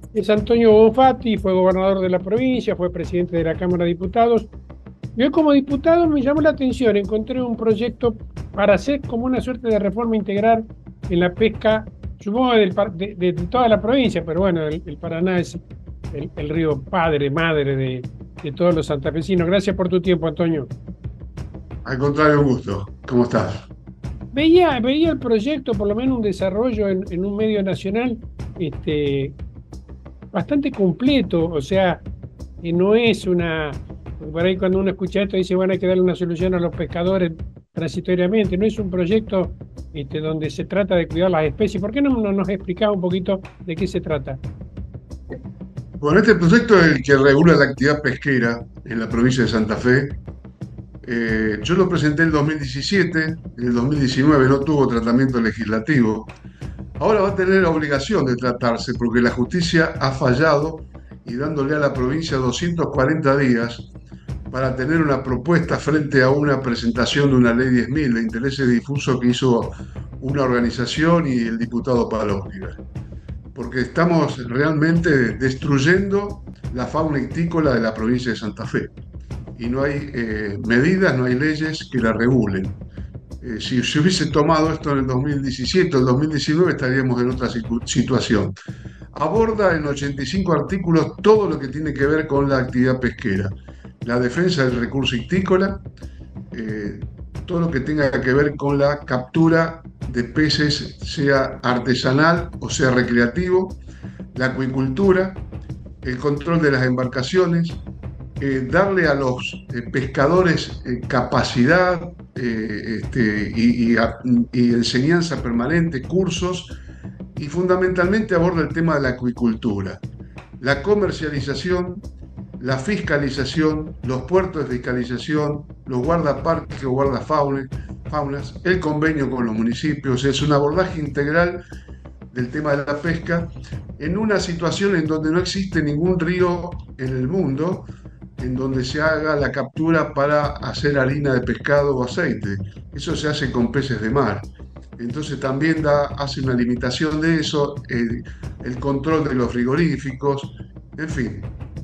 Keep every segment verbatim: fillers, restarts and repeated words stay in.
Es Antonio Bonfatti, fue gobernador de la provincia, fue presidente de la Cámara de Diputados. Yo como diputado me llamó la atención, encontré un proyecto para hacer como una suerte de reforma integral en la pesca, supongo del par- de, de- de toda la provincia, pero bueno, el, el Paraná es el, el río padre, madre de, de todos los santafesinos. Gracias por tu tiempo, Antonio. Al contrario, un gusto. ¿Cómo estás? Veía, veía el proyecto, por lo menos un desarrollo en, en un medio nacional, este, bastante completo, o sea, que no es una, porque por ahí cuando uno escucha esto dice, bueno, hay que darle una solución a los pescadores transitoriamente, no es un proyecto este, donde se trata de cuidar las especies. ¿Por qué no, no nos explicaba un poquito de qué se trata? Bueno, este proyecto es el que regula la actividad pesquera en la provincia de Santa Fe. Eh, yo lo presenté en el dos mil diecisiete, en el dos mil diecinueve no tuvo tratamiento legislativo. Ahora va a tener la obligación de tratarse porque la justicia ha fallado y dándole a la provincia doscientos cuarenta días para tener una propuesta frente a una presentación de una ley diez mil de intereses difusos que hizo una organización y el diputado Pablo Oliver. Porque estamos realmente destruyendo la fauna ictícola de la provincia de Santa Fe y no hay eh, medidas, no hay leyes que la regulen. Eh, si se hubiese tomado esto en el dos mil diecisiete o el dos mil diecinueve estaríamos en otra situ- situación. Aborda en ochenta y cinco artículos todo lo que tiene que ver con la actividad pesquera, la defensa del recurso ictícola, eh, todo lo que tenga que ver con la captura de peces, sea artesanal o sea recreativo, la acuicultura, el control de las embarcaciones, eh, darle a los eh, pescadores eh, capacidad eh, este, y, y, a, y enseñanza permanente, cursos, y fundamentalmente aborda el tema de la acuicultura, la comercialización, la fiscalización, los puertos de fiscalización, los guardaparques o guardafaunas, faunas, el convenio con los municipios. Es un abordaje integral del tema de la pesca en una situación en donde no existe ningún río en el mundo en donde se haga la captura para hacer harina de pescado o aceite. Eso se hace con peces de mar. Entonces también da, hace una limitación de eso, el, el control de los frigoríficos, en fin,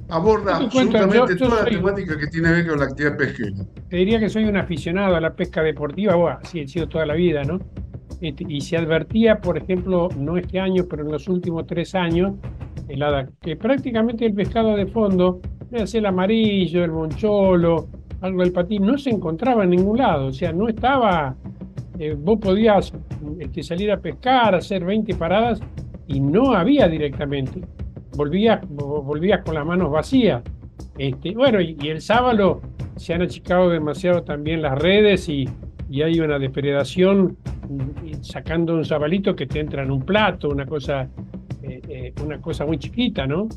Yo aborda te cuento, yo, absolutamente yo toda la soy, temática que tiene que ver con la actividad pesquera. te diría que soy un aficionado a la pesca deportiva, bueno, así he sido toda la vida, ¿no? Este, y se advertía, por ejemplo, no este año, pero en los últimos tres años, el ADAC, que prácticamente el pescado de fondo, ya sea el amarillo, el moncholo, algo del patín, no se encontraba en ningún lado. O sea, no estaba, eh, vos podías este, salir a pescar, hacer veinte paradas y no había directamente. Volvías, vo- volvías con las manos vacías. Este, bueno, y, y el sábado se han achicado demasiado también las redes y, y hay una depredación mm, sacando un sabalito que te entra en un plato, una cosa, eh, eh, una cosa muy chiquita, ¿no?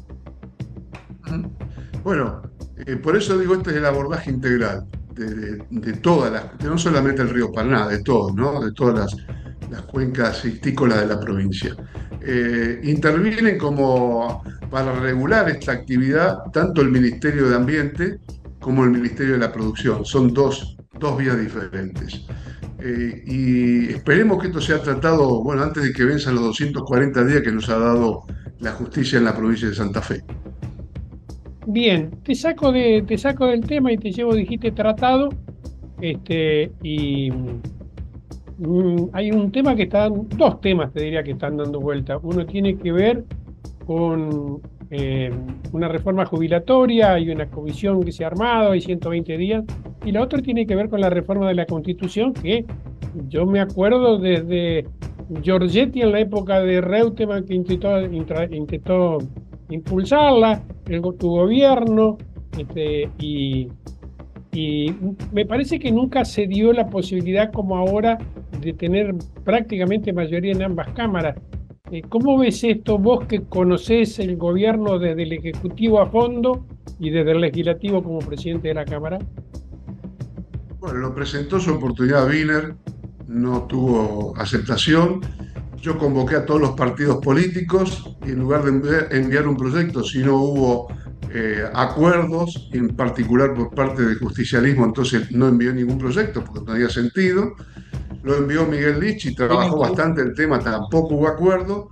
Bueno, eh, por eso digo, este es el abordaje integral de, de- de todas las, de no solamente el río Paraná, de todos, ¿no? De todas las, las cuencas histícolas de la provincia. Eh, intervienen como para regular esta actividad tanto el Ministerio de Ambiente como el Ministerio de la Producción. Son dos, dos vías diferentes. Eh, y esperemos que esto sea tratado, bueno, antes de que venzan los doscientos cuarenta días que nos ha dado la justicia en la provincia de Santa Fe. Bien, te saco de, te saco del tema y te llevo, dijiste, tratado, este, y mm, hay un tema que están, dos temas te diría que están dando vuelta. Uno tiene que ver con eh, una reforma jubilatoria, hay una comisión que se ha armado, hay ciento veinte días, y la otra tiene que ver con la reforma de la Constitución, que yo me acuerdo desde Giorgetti en la época de Reutemann que intentó, intra- intentó impulsarla, el, tu gobierno, este, y y me parece que nunca se dio la posibilidad como ahora de tener prácticamente mayoría en ambas cámaras. Eh, ¿Cómo ves esto vos que conocés el gobierno desde el Ejecutivo a fondo y desde el Legislativo como presidente de la Cámara? Bueno, lo presentó su oportunidad Wiener, no tuvo aceptación. Yo convoqué a todos los partidos políticos y en lugar de enviar, enviar un proyecto, si no hubo eh, acuerdos, en particular por parte del justicialismo, entonces no envió ningún proyecto porque no había sentido. Lo envió Miguel Lich y Bien, trabajó sí. bastante el tema, tampoco hubo acuerdo.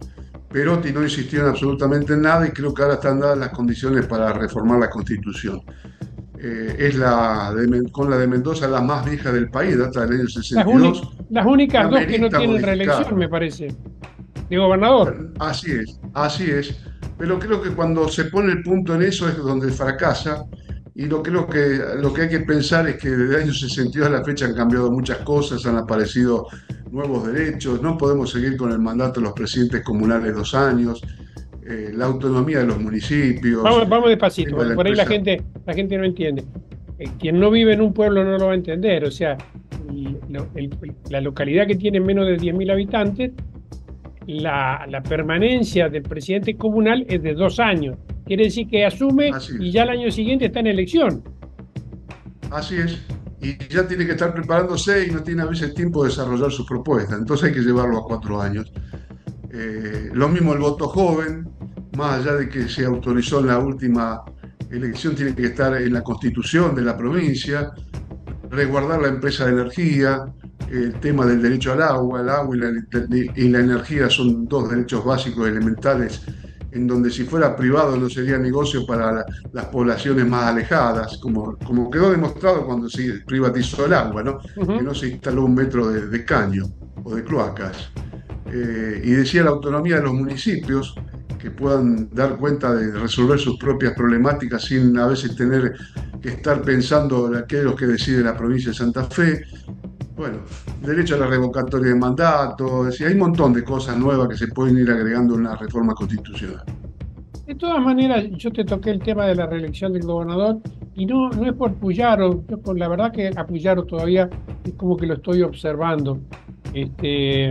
Perotti no insistió en absolutamente nada y creo que ahora están dadas las condiciones para reformar la Constitución. Eh, es la de Men- con la de Mendoza la más vieja del país, data del año Las, sesenta y dos, uni- las y únicas dos que no amerita tienen reelección, me modificarla. parece, de gobernador. Bueno, así es, así es. Pero creo que cuando se pone el punto en eso es donde fracasa. Y lo creo que lo que hay que pensar es que desde el año sesenta y dos a la fecha han cambiado muchas cosas, han aparecido nuevos derechos, no podemos seguir con el mandato de los presidentes comunales dos años, eh, la autonomía de los municipios, Vamos, vamos el despacito, tema de porque la por ahí la empresa. gente, la gente no entiende. Eh, quien no vive en un pueblo no lo va a entender. O sea, y lo- el- la localidad que tiene menos de diez mil habitantes, la, la permanencia del presidente comunal es de dos años. Quiere decir que asume Así y es, ya el año siguiente está en elección. así es. Y ya tiene que estar preparándose y no tiene a veces tiempo de desarrollar sus propuestas. Entonces hay que llevarlo a cuatro años. Eh, lo mismo el voto joven, más allá de que se autorizó en la última elección, tiene que estar en la constitución de la provincia, resguardar la empresa de energía, el tema del derecho al agua, el agua y la, y la energía son dos derechos básicos elementales en donde si fuera privado no sería negocio para la, las poblaciones más alejadas, como, como quedó demostrado cuando se privatizó el agua, ¿no? Que Ujú. no se instaló un metro de, de caño o de cloacas. Eh, y decía la autonomía de los municipios, que puedan dar cuenta de resolver sus propias problemáticas sin a veces tener que estar pensando en aquellos que decide la provincia de Santa Fe. Bueno, derecho a la revocatoria de mandato, es decir, hay un montón de cosas nuevas que se pueden ir agregando en una reforma constitucional. De todas maneras, yo te toqué el tema de la reelección del gobernador y no, no es por Puyaro, yo con la verdad que a Puyaro todavía es como que lo estoy observando. Este,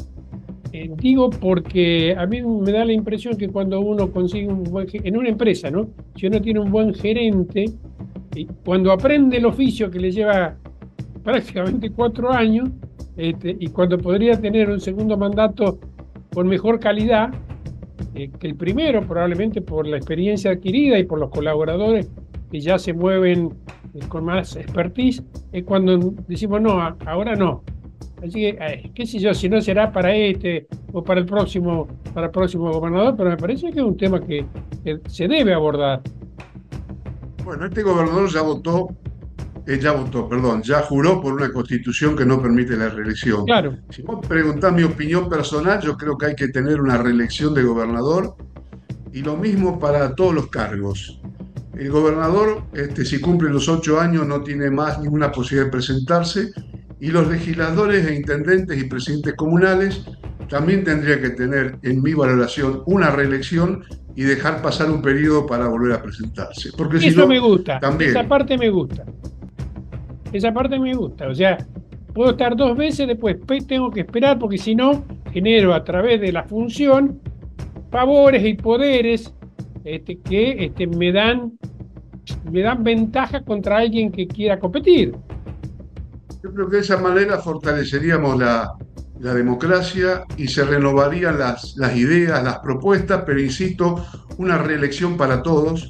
eh, digo porque a mí me da la impresión que cuando uno consigue un buen, ge- en una empresa, ¿no? Si uno tiene un buen gerente, y cuando aprende el oficio que le lleva prácticamente cuatro años, este, y cuando podría tener un segundo mandato con mejor calidad, eh, que el primero, probablemente por la experiencia adquirida y por los colaboradores que ya se mueven eh, con más expertise, es cuando decimos, no, a- ahora no. Así que, eh, qué sé yo, si no será para este o para el próximo, para el próximo gobernador, pero me parece que es un tema que, que se debe abordar. Bueno, este gobernador ya votó, eh, ya votó, perdón, ya juró por una constitución que no permite la reelección. Claro, Si vos preguntás mi opinión personal, yo creo que hay que tener una reelección de gobernador y lo mismo para todos los cargos. El gobernador, este, si cumple los ocho años, no tiene más ninguna posibilidad de presentarse y los legisladores e intendentes y presidentes comunales también tendrían que tener, en mi valoración, una reelección y dejar pasar un periodo para volver a presentarse. Porque si eso me no, gusta, esa también, parte me gusta, esa parte me gusta. O sea, puedo estar dos veces, después pe- tengo que esperar porque si no, genero a través de la función favores y poderes este, que este, me dan, me dan ventaja contra alguien que quiera competir. yo creo que de esa manera fortaleceríamos la, la democracia y se renovarían las, las ideas, las propuestas, pero insisto, una reelección para todos,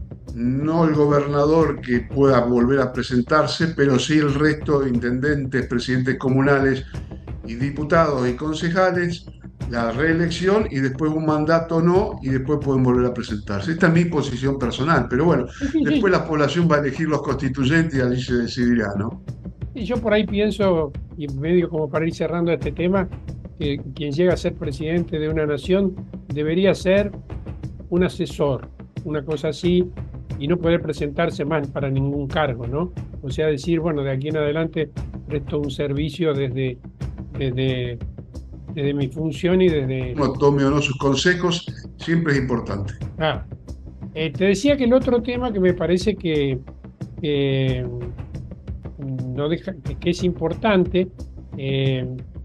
no el gobernador que pueda volver a presentarse, pero sí el resto de intendentes, presidentes comunales y diputados y concejales, la reelección y después un mandato no, y después pueden volver a presentarse. Esta es mi posición personal, pero bueno, Sí, sí, después sí. la población va a elegir los constituyentes y allí se decidirá, ¿no? Y yo por ahí pienso, y medio como para ir cerrando este tema, que quien llega a ser presidente de una nación debería ser un asesor, una cosa así, y no poder presentarse más para ningún cargo, ¿no? O sea, decir, bueno, de aquí en adelante presto un servicio desde, desde, desde mi función y desde... Uno tome o no sus consejos, siempre es importante. Ah, eh, te decía que el otro tema que me parece que, que, mm, no deja, que, que es importante eh,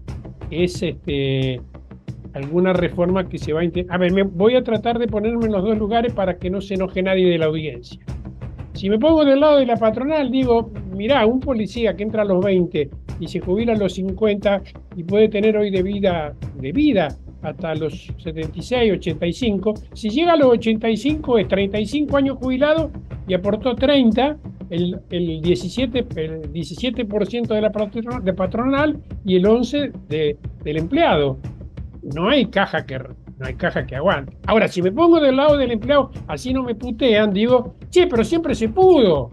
es este, alguna reforma que se va a intentar. A ver, me, voy a tratar de ponerme en los dos lugares para que no se enoje nadie de la audiencia. Si me pongo del lado de la patronal, digo, mirá, un policía que entra a los veinte y se jubila a los cincuenta y puede tener hoy de vida, de vida hasta los setenta y seis, ochenta y cinco, si llega a los ochenta y cinco es treinta y cinco años jubilado y aportó treinta, el, el diecisiete, el diecisiete por ciento de la patronal, de patronal y el once por ciento de, del empleado. No hay caja que, no hay caja que aguante. Ahora, si me pongo del lado del empleado, así no me putean, digo, che, pero siempre se pudo.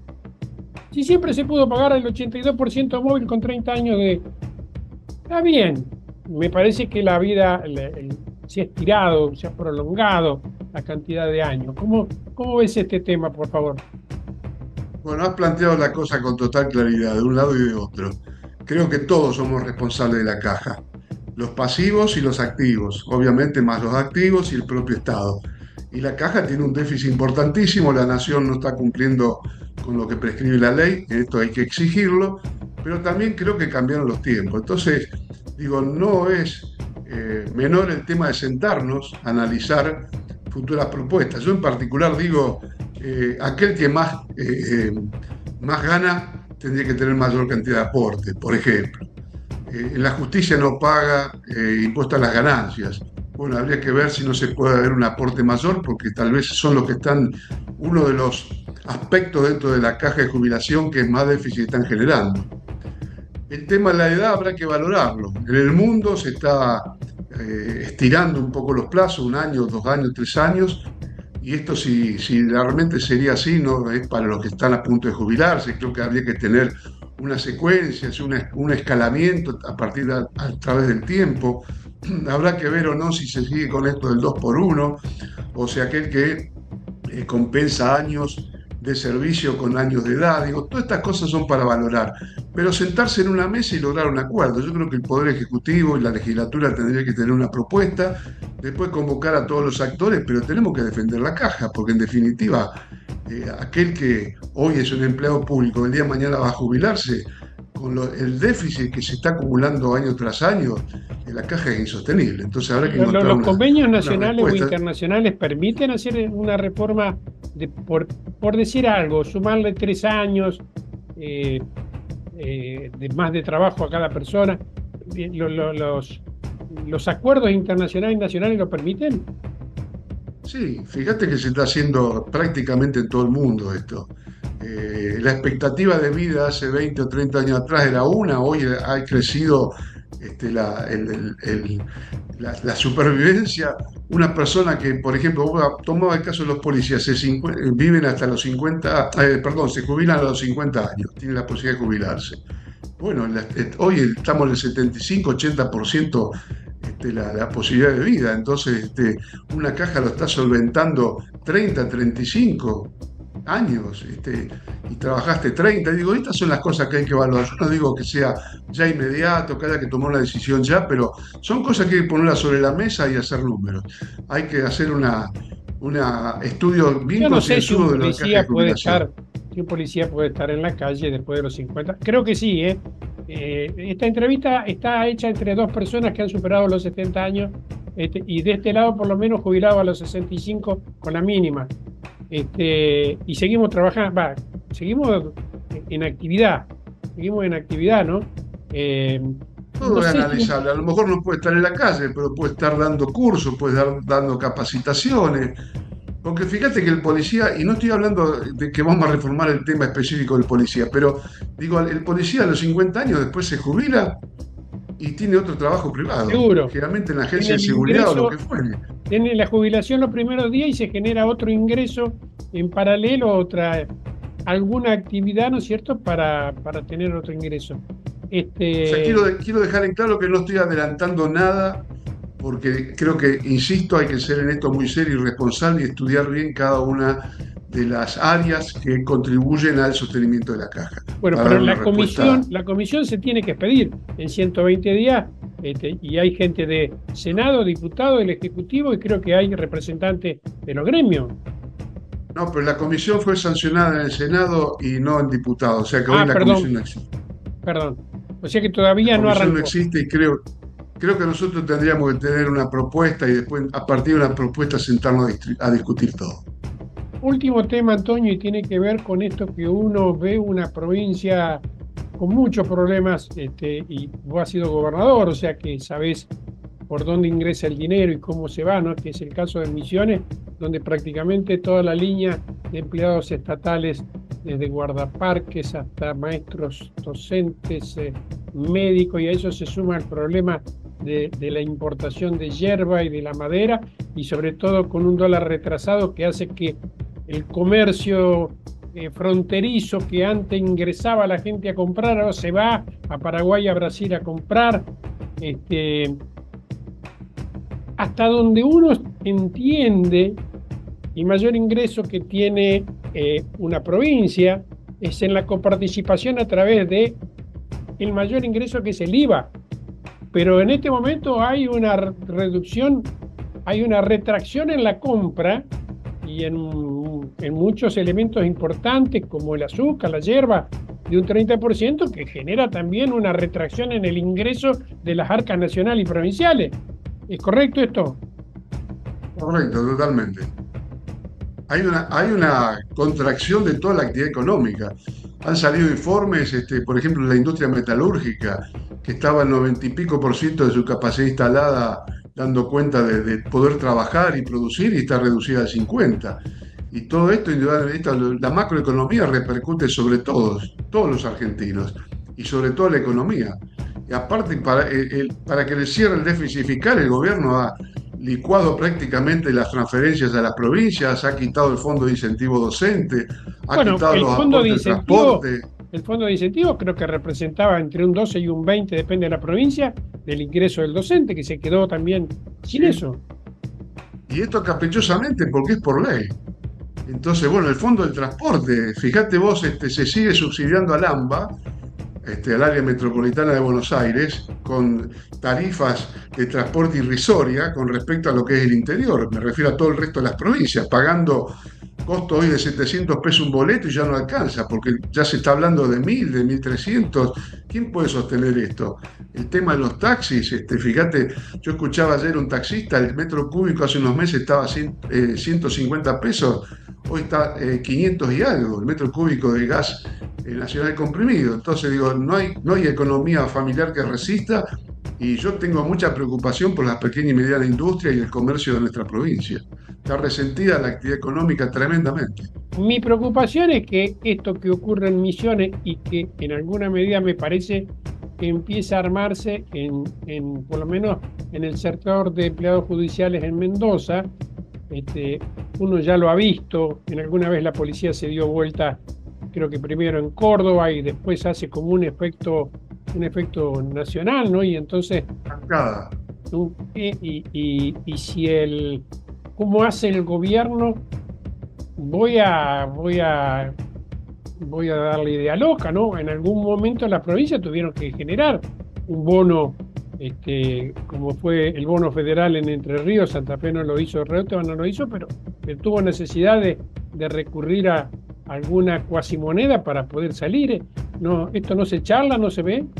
Si siempre se pudo pagar el ochenta y dos por ciento móvil con treinta años de... Está bien. Me parece que la vida el, el, se ha estirado, se ha prolongado la cantidad de años. ¿Cómo, cómo ves este tema, por favor? Bueno, has planteado la cosa con total claridad, de un lado y de otro. Creo que todos somos responsables de la caja, los pasivos y los activos, obviamente más los activos y el propio Estado. Y la caja tiene un déficit importantísimo, la nación no está cumpliendo con lo que prescribe la ley, esto hay que exigirlo, pero también creo que cambiaron los tiempos. Entonces, digo, no es eh, menor el tema de sentarnos, a analizar futuras propuestas. Yo en particular digo, eh, aquel que más, eh, eh, más gana tendría que tener mayor cantidad de aporte, por ejemplo. Eh, la justicia no paga eh, impuestos a las ganancias. Bueno, habría que ver si no se puede haber un aporte mayor, porque tal vez son los que están, uno de los aspectos dentro de la caja de jubilación que más déficit están generando. El tema de la edad habrá que valorarlo. En el mundo se está eh, estirando un poco los plazos, un año, dos años, tres años, y esto si, si realmente sería así, no es para los que están a punto de jubilarse, creo que habría que tener una secuencia, una, un escalamiento a partir de, a través del tiempo. Habrá que ver o no si se sigue con esto del dos por uno, o sea, aquel que eh, compensa años de servicio con años de edad. Digo, todas estas cosas son para valorar, pero sentarse en una mesa y lograr un acuerdo. Yo creo que el Poder Ejecutivo y la legislatura tendría que tener una propuesta, después convocar a todos los actores, pero tenemos que defender la caja, porque en definitiva, eh, aquel que hoy es un empleado público, el día de mañana va a jubilarse, con lo, el déficit que se está acumulando año tras año, eh, la caja es insostenible. Entonces habrá que encontrar ¿Los una, convenios una nacionales o respuesta. internacionales permiten hacer una reforma, de, por, por decir algo, sumarle tres años eh, eh, de más de trabajo a cada persona? Lo- lo- los, ¿Los acuerdos internacionales y nacionales lo permiten? Sí, fíjate que se está haciendo prácticamente en todo el mundo esto. Eh, la expectativa de vida hace veinte o treinta años atrás era una, hoy ha crecido este, la, el- el- el- la- la supervivencia. Una persona que, por ejemplo, vos tomaba el caso de los policías, se cincu- eh, viven hasta los cincuenta, eh, perdón, se jubilan a los cincuenta años, tienen la posibilidad de jubilarse. Bueno, la- eh, hoy estamos en el setenta y cinco ochenta por ciento este, la, la posibilidad de vida. Entonces, este, una caja lo está solventando treinta, treinta y cinco años, este, y trabajaste treinta. Digo, estas son las cosas que hay que evaluar. Yo no digo que sea ya inmediato, que haya que tomar una decisión ya, pero son cosas que hay que ponerlas sobre la mesa y hacer números. Hay que hacer una, una estudio bien Yo no sé si un concienzudo de la caja de policía puede jubilación. estar, si un policía puede estar en la calle después de los cincuenta. Creo que sí, ¿eh? Eh, esta entrevista está hecha entre dos personas que han superado los setenta años, este, y de este lado por lo menos jubilado a los sesenta y cinco con la mínima. Este, y seguimos trabajando, va, seguimos en actividad, seguimos en actividad, ¿no? Eh, Todo no es sé si un- analizable. A lo mejor no puede estar en la calle, pero puede estar dando cursos, puede estar dando capacitaciones. Porque fíjate que el policía, y no estoy hablando de que vamos a reformar el tema específico del policía, pero digo, el policía a los cincuenta años después se jubila y tiene otro trabajo privado, seguro, generalmente en la tiene agencia de el seguridad o lo que ingreso, fuere. tiene la jubilación los primeros días y se genera otro ingreso en paralelo, otra, alguna actividad, ¿no es cierto?, para, para tener otro ingreso. O sea, Este, quiero, de- quiero dejar en claro que no estoy adelantando nada, porque creo que, insisto, hay que ser en esto muy serio y responsable y estudiar bien cada una de las áreas que contribuyen al sostenimiento de la caja, bueno, para pero dar una la respuesta. comisión, la comisión se tiene que expedir en ciento veinte días, este, y hay gente de Senado, diputado, del Ejecutivo, y creo que hay representantes de los gremios. No, pero la comisión fue sancionada en el Senado y no en diputados, o sea que hoy Ah, la comisión perdón, no existe. perdón. O sea que La todavía no comisión no arrancó. existe y creo, creo que nosotros tendríamos que tener una propuesta y después, a partir de una propuesta, sentarnos a, distri- a discutir todo. Último tema, Antonio, y tiene que ver con esto que uno ve una provincia con muchos problemas, este, y vos has sido gobernador, o sea que sabés por dónde ingresa el dinero y cómo se va, ¿no? Que es el caso de Misiones, donde prácticamente toda la línea de empleados estatales, desde guardaparques hasta maestros docentes, eh, médicos, y a eso se suma el problema de, de la importación de hierba y de la madera, y sobre todo con un dólar retrasado que hace que el comercio eh, fronterizo que antes ingresaba la gente a comprar, ahora se va a Paraguay, a Brasil a comprar. Este, hasta donde uno entiende, el mayor ingreso que tiene eh, una provincia es en la coparticipación a través de el mayor ingreso, que es el I V A. Pero en este momento hay una reducción, hay una retracción en la compra y en, en muchos elementos importantes como el azúcar, la hierba, de un treinta por ciento, que genera también una retracción en el ingreso de las arcas nacionales y provinciales. ¿Es correcto esto? Correcto, totalmente. Hay una, hay una contracción de toda la actividad económica. Han salido informes, este, por ejemplo, la industria metalúrgica, que estaba al noventa y pico por ciento de su capacidad instalada, dando cuenta de, de poder trabajar y producir, y está reducida al cincuenta por ciento. Y todo esto, indudablemente, la macroeconomía repercute sobre todos, todos los argentinos, y sobre todo la economía. Y aparte, para, el- el- para que le cierre el déficit fiscal, el gobierno ha licuado prácticamente las transferencias a las provincias, ha quitado el fondo de incentivo docente, ha Bueno, quitado el los fondo de aportes del incentivo, transporte. el fondo de incentivo creo que representaba entre un doce y un veinte, depende de la provincia, del ingreso del docente, que se quedó también sin ¿Sí? eso. Y esto caprichosamente porque es por ley. Entonces, bueno, el fondo del transporte, fíjate vos, este, se sigue subsidiando al AMBA, este, al área metropolitana de Buenos Aires, con tarifas de transporte irrisoria con respecto a lo que es el interior. Me refiero a todo el resto de las provincias, pagando costo hoy de setecientos pesos un boleto y ya no alcanza, porque ya se está hablando de mil, de mil trescientos. ¿Quién puede sostener esto? El tema de los taxis, este, fíjate, yo escuchaba ayer un taxista, el metro cúbico hace unos meses estaba a cien, eh, ciento cincuenta pesos, hoy está eh, quinientos y algo, el metro cúbico de gas eh, nacional comprimido. Entonces digo, no hay, no hay economía familiar que resista, y yo tengo mucha preocupación por la pequeña y mediana industria y el comercio de nuestra provincia. Está resentida la actividad económica tremendamente. Mi preocupación es que esto que ocurre en Misiones y que en alguna medida me parece que empieza a armarse en, en por lo menos en el sector de empleados judiciales en Mendoza, este, uno ya lo ha visto, en alguna vez la policía se dio vuelta, creo que primero en Córdoba y después hace como un efecto, un efecto nacional, ¿no? Y entonces, Cascada. tú- y, y, y, y si el, ¿cómo hace el gobierno? Voy a, voy a, voy a darle idea loca, ¿no? En algún momento las provincias tuvieron que generar un bono, este, como fue el bono federal en Entre Ríos. Santa Fe no lo hizo, Reutemann no lo hizo, pero, pero tuvo necesidad de, de recurrir a alguna cuasimoneda para poder salir. No, esto no se charla, no se ve.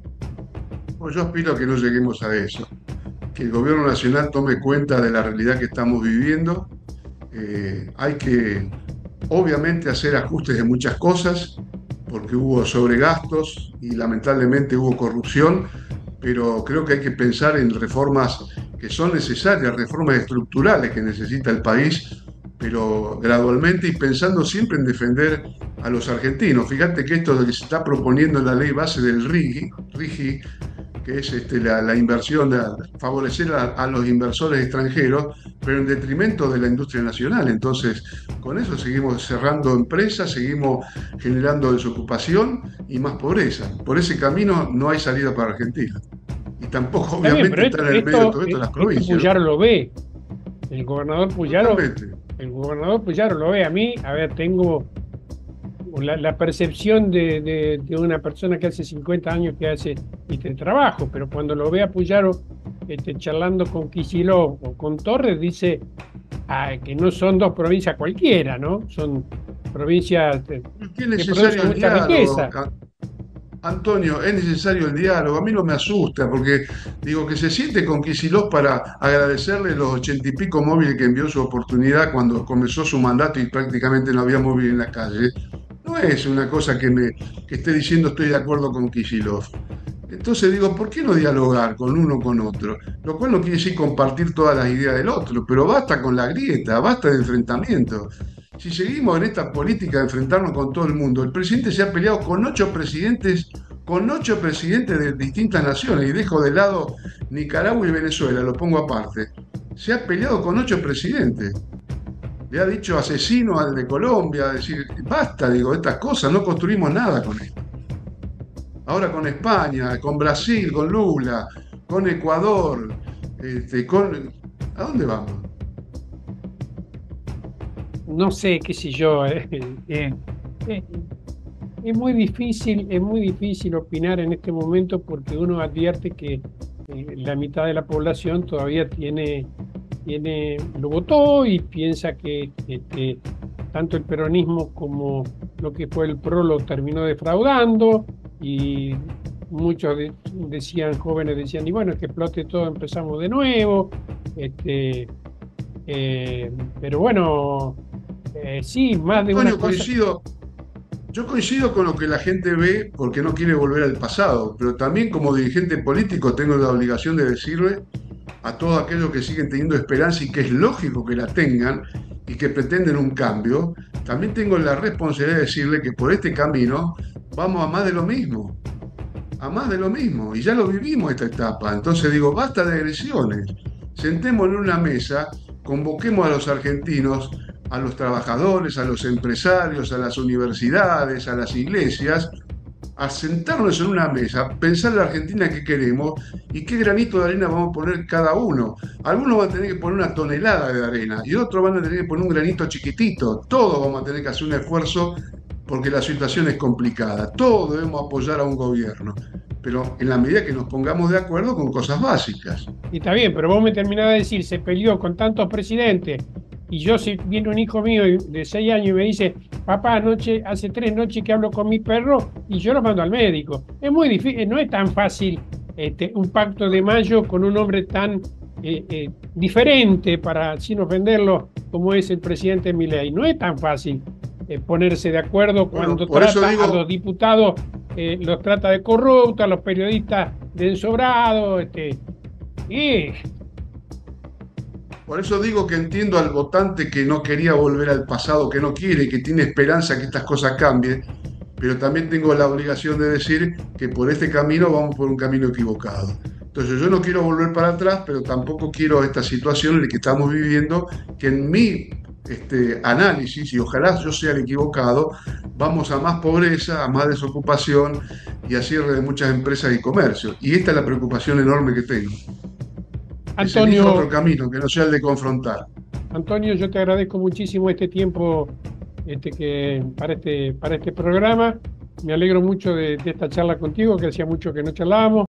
Pues yo aspiro a que no lleguemos a eso, que el gobierno nacional tome cuenta de la realidad que estamos viviendo. Eh, hay que, obviamente, hacer ajustes de muchas cosas, porque hubo sobregastos y lamentablemente hubo corrupción, pero creo que hay que pensar en reformas que son necesarias, reformas estructurales que necesita el país, pero gradualmente y pensando siempre en defender a los argentinos. Fíjate que esto de que se está proponiendo en la ley base del RIGI, RIGI, que es este, la, la inversión, de favorecer a, a los inversores extranjeros, pero en detrimento de la industria nacional. Entonces, con eso seguimos cerrando empresas, seguimos generando desocupación y más pobreza. Por ese camino no hay salida para Argentina. Y tampoco, Está bien, obviamente, pero están esto, en el medio de esto, todo esto las esto provincias, ¿no? Puyaro lo ve. El gobernador Puyaro, Totalmente. el gobernador Puyaro lo ve. A mí, a ver, tengo la, la percepción de, de, de una persona que hace cincuenta años que hace este trabajo, pero cuando lo ve a Puyaro este, charlando con Kicillof o con Torres, dice ah, que no son dos provincias cualquiera, ¿no? Son provincias de- Es que es que necesario producen el mucha diálogo. riqueza. Antonio, es necesario el diálogo. A mí no me asusta, porque digo que se siente con Kicillof para agradecerle los ochenta y pico móviles que envió su oportunidad cuando comenzó su mandato y prácticamente no había móvil en la calle. No es una cosa que, me, que esté diciendo estoy de acuerdo con Kicillof. Entonces digo, ¿por qué no dialogar con uno o con otro? Lo cual no quiere decir compartir todas las ideas del otro, pero basta con la grieta, basta de enfrentamiento. Si seguimos en esta política de enfrentarnos con todo el mundo, el presidente se ha peleado con ocho presidentes con ocho presidentes de distintas naciones, y dejo de lado Nicaragua y Venezuela, lo pongo aparte. Se ha peleado con ocho presidentes. Le ha dicho asesino al de Colombia, decir, basta, digo, estas cosas, no construimos nada con esto. Ahora con España, con Brasil, con Lula, con Ecuador, este, con... ¿A dónde vamos? No sé, qué sé yo. eh, eh, eh, es muy difícil, es muy difícil opinar en este momento porque uno advierte que eh, la mitad de la población todavía tiene, tiene, lo votó y piensa que, que- que tanto el peronismo como lo que fue el PRO lo terminó defraudando y muchos de- decían, jóvenes decían, y bueno, que explote todo, empezamos de nuevo. Este, eh, pero bueno, eh, sí, más de una Antonio, cosa. coincido, yo coincido con lo que la gente ve porque no quiere volver al pasado, pero también como dirigente político tengo la obligación de decirle a todos aquellos que siguen teniendo esperanza y que es lógico que la tengan y que pretenden un cambio, también tengo la responsabilidad de decirle que por este camino vamos a más de lo mismo, a más de lo mismo, y ya lo vivimos esta etapa. Entonces digo, basta de agresiones, sentémonos en una mesa, convoquemos a los argentinos, a los trabajadores, a los empresarios, a las universidades, a las iglesias, a sentarnos en una mesa, pensar la Argentina que queremos y qué granito de arena vamos a poner cada uno. Algunos van a tener que poner una tonelada de arena y otros van a tener que poner un granito chiquitito. Todos vamos a tener que hacer un esfuerzo porque la situación es complicada. Todos debemos apoyar a un gobierno, pero en la medida que nos pongamos de acuerdo con cosas básicas. Y está bien, pero vos me terminás de decir, se peleó con tantos presidentes, y yo si viene un hijo mío y- de seis años y me dice, papá, anoche, hace tres noches que hablo con mi perro, y yo lo mando al médico. Es muy difícil, no es tan fácil este, un pacto de mayo con un hombre tan eh, eh, diferente, para sin ofenderlo, como es el presidente Milei. No es tan fácil eh, ponerse de acuerdo Bueno, cuando por eso trata a digo, los diputados, eh, los trata de corruptos, a los periodistas de ensobrados, este, y por eso digo que entiendo al votante que no quería volver al pasado, que no quiere, que tiene esperanza que estas cosas cambien, pero también tengo la obligación de decir que por este camino vamos por un camino equivocado. Entonces yo no quiero volver para atrás, pero tampoco quiero esta situación en la que estamos viviendo, que en mi este, análisis, y ojalá yo sea el equivocado, vamos a más pobreza, a más desocupación y a cierre de muchas empresas y comercios. Y esta es la preocupación enorme que tengo, que se elija otro Antonio, camino, que no sea el de confrontar. Antonio, yo te agradezco muchísimo este tiempo este, que, para, este, para este programa. Me alegro mucho de, de esta charla contigo, que hacía mucho que no charlábamos.